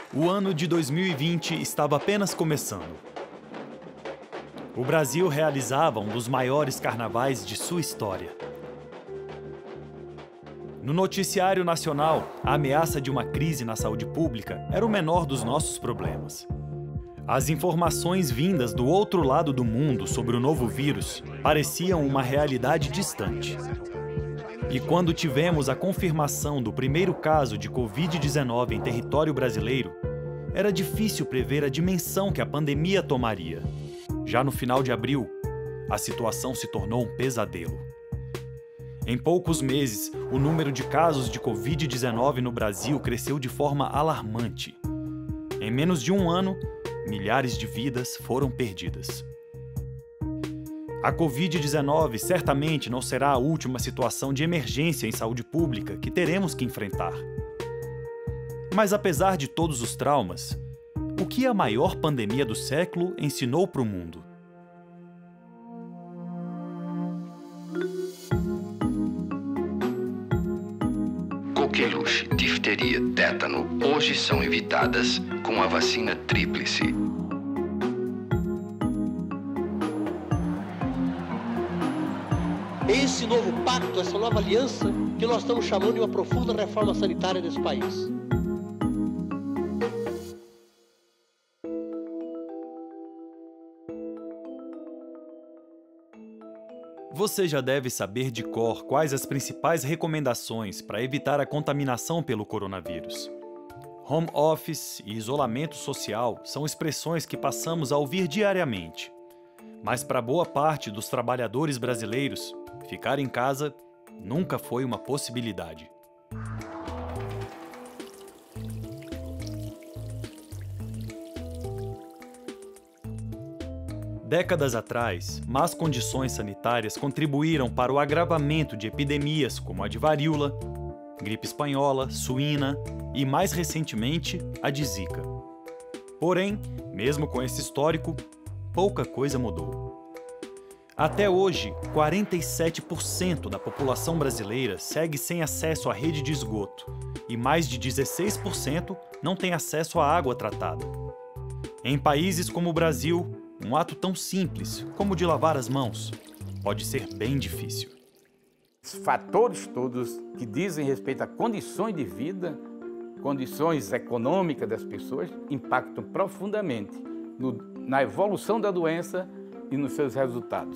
O ano de 2020 estava apenas começando. O Brasil realizava um dos maiores carnavais de sua história. No noticiário nacional, a ameaça de uma crise na saúde pública era o menor dos nossos problemas. As informações vindas do outro lado do mundo sobre o novo vírus pareciam uma realidade distante. E quando tivemos a confirmação do primeiro caso de Covid-19 em território brasileiro, era difícil prever a dimensão que a pandemia tomaria. Já no final de abril, a situação se tornou um pesadelo. Em poucos meses, o número de casos de Covid-19 no Brasil cresceu de forma alarmante. Em menos de um ano, milhares de vidas foram perdidas. A Covid-19 certamente não será a última situação de emergência em saúde pública que teremos que enfrentar. Mas apesar de todos os traumas, o que a maior pandemia do século ensinou para o mundo? Coqueluche, difteria, tétano hoje são evitadas com a vacina tríplice. Esse novo pacto, essa nova aliança, que nós estamos chamando de uma profunda reforma sanitária desse país. Você já deve saber de cor quais as principais recomendações para evitar a contaminação pelo coronavírus. Home office e isolamento social são expressões que passamos a ouvir diariamente. Mas para boa parte dos trabalhadores brasileiros, ficar em casa nunca foi uma possibilidade. Décadas atrás, más condições sanitárias contribuíram para o agravamento de epidemias como a de varíola, gripe espanhola, suína e, mais recentemente, a de Zika. Porém, mesmo com esse histórico, pouca coisa mudou. Até hoje, 47% da população brasileira segue sem acesso à rede de esgoto e mais de 16% não tem acesso à água tratada. Em países como o Brasil, um ato tão simples como o de lavar as mãos pode ser bem difícil. Os fatores todos que dizem respeito a condições de vida, condições econômicas das pessoas, impactam profundamente na evolução da doença e nos seus resultados.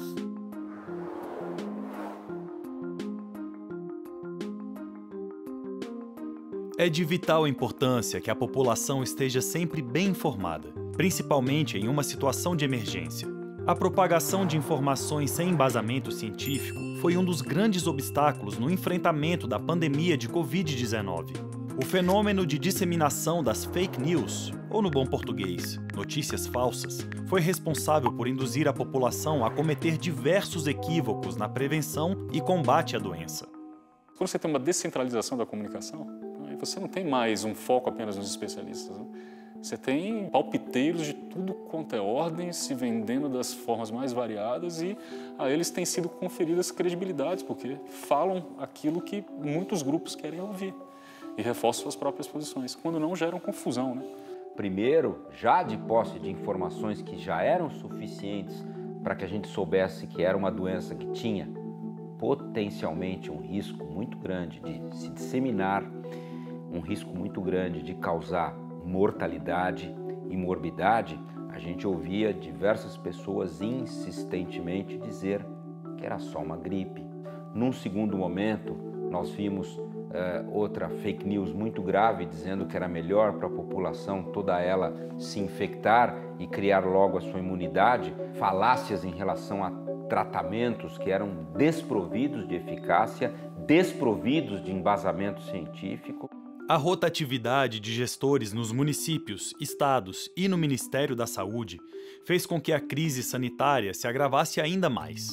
É de vital importância que a população esteja sempre bem informada, principalmente em uma situação de emergência. A propagação de informações sem embasamento científico foi um dos grandes obstáculos no enfrentamento da pandemia de Covid-19. O fenômeno de disseminação das fake news, ou no bom português, notícias falsas, foi responsável por induzir a população a cometer diversos equívocos na prevenção e combate à doença. Quando você tem uma descentralização da comunicação, você não tem mais um foco apenas nos especialistas. Você tem palpiteiros de tudo quanto é ordem se vendendo das formas mais variadas e a eles têm sido conferidas credibilidades, porque falam aquilo que muitos grupos querem ouvir e reforçam suas próprias posições, quando não geram confusão, né? Primeiro, já de posse de informações que já eram suficientes para que a gente soubesse que era uma doença que tinha potencialmente um risco muito grande de se disseminar, um risco muito grande de causar mortalidade e morbidade, a gente ouvia diversas pessoas insistentemente dizer que era só uma gripe. Num segundo momento, nós vimos outra fake news muito grave dizendo que era melhor para a população toda ela se infectar e criar logo a sua imunidade, falácias em relação a tratamentos que eram desprovidos de eficácia, desprovidos de embasamento científico. A rotatividade de gestores nos municípios, estados e no Ministério da Saúde fez com que a crise sanitária se agravasse ainda mais.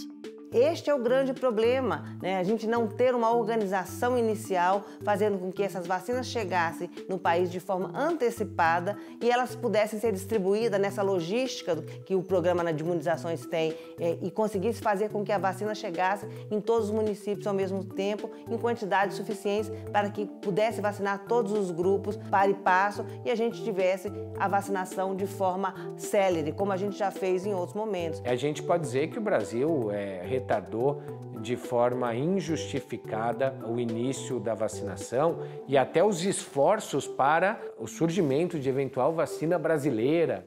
este é o grande problema, né? A gente não ter uma organização inicial fazendo com que essas vacinas chegassem no país de forma antecipada e elas pudessem ser distribuídas nessa logística que o programa de imunizações tem e conseguisse fazer com que a vacina chegasse em todos os municípios ao mesmo tempo, em quantidades suficientes para que pudesse vacinar todos os grupos, para e passo, e a gente tivesse a vacinação de forma célere, como a gente já fez em outros momentos. A gente pode dizer que o Brasil retardou de forma injustificada o início da vacinação e até os esforços para o surgimento de eventual vacina brasileira.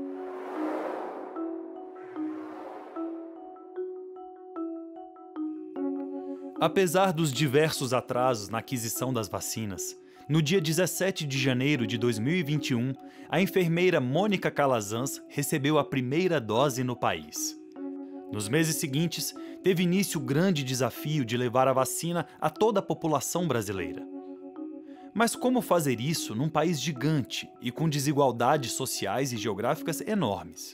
Apesar dos diversos atrasos na aquisição das vacinas, no dia 17 de janeiro de 2021, a enfermeira Mônica Calazans recebeu a primeira dose no país. Nos meses seguintes, teve início o grande desafio de levar a vacina a toda a população brasileira. Mas como fazer isso num país gigante e com desigualdades sociais e geográficas enormes?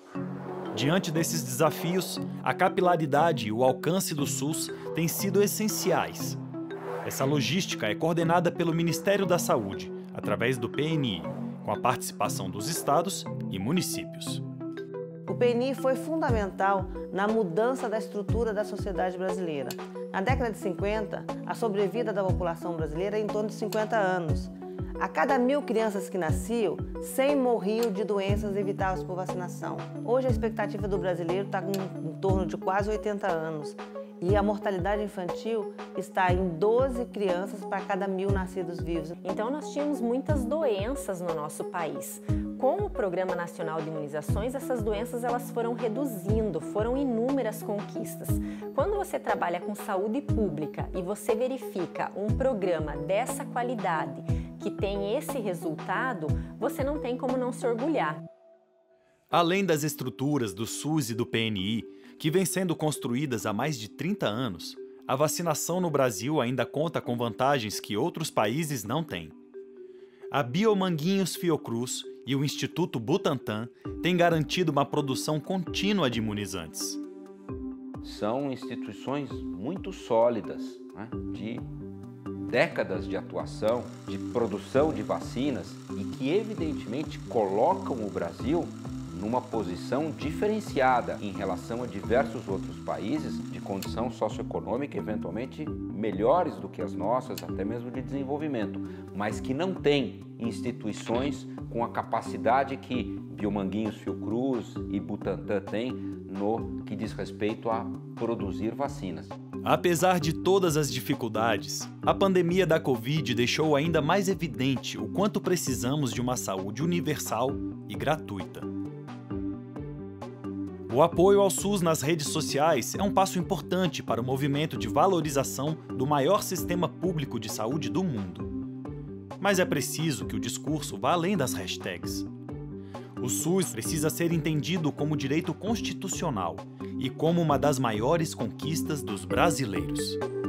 Diante desses desafios, a capilaridade e o alcance do SUS têm sido essenciais. Essa logística é coordenada pelo Ministério da Saúde, através do PNI, com a participação dos estados e municípios. O PNI foi fundamental na mudança da estrutura da sociedade brasileira. Na década de 50, a sobrevida da população brasileira é em torno de 50 anos. A cada 1.000 crianças que nasciam, 100 morriam de doenças evitáveis por vacinação. Hoje a expectativa do brasileiro está em torno de quase 80 anos. E a mortalidade infantil está em 12 crianças para cada 1.000 nascidos vivos. Então nós tínhamos muitas doenças no nosso país. Com o Programa Nacional de Imunizações, essas doenças elas foram reduzindo, foram inúmeras conquistas. Quando você trabalha com saúde pública e você verifica um programa dessa qualidade, que tem esse resultado, você não tem como não se orgulhar. Além das estruturas do SUS e do PNI, que vêm sendo construídas há mais de 30 anos, a vacinação no Brasil ainda conta com vantagens que outros países não têm. A Biomanguinhos Fiocruz e o Instituto Butantan têm garantido uma produção contínua de imunizantes. São instituições muito sólidas, né, de décadas de atuação, de produção de vacinas e que evidentemente colocam o Brasil numa posição diferenciada em relação a diversos outros países de condição socioeconômica, eventualmente melhores do que as nossas, até mesmo de desenvolvimento, mas que não têm instituições com a capacidade que Biomanguinhos Fiocruz e Butantan têm no que diz respeito a produzir vacinas. Apesar de todas as dificuldades, a pandemia da Covid deixou ainda mais evidente o quanto precisamos de uma saúde universal e gratuita. O apoio ao SUS nas redes sociais é um passo importante para o movimento de valorização do maior sistema público de saúde do mundo. Mas é preciso que o discurso vá além das hashtags. O SUS precisa ser entendido como direito constitucional e como uma das maiores conquistas dos brasileiros.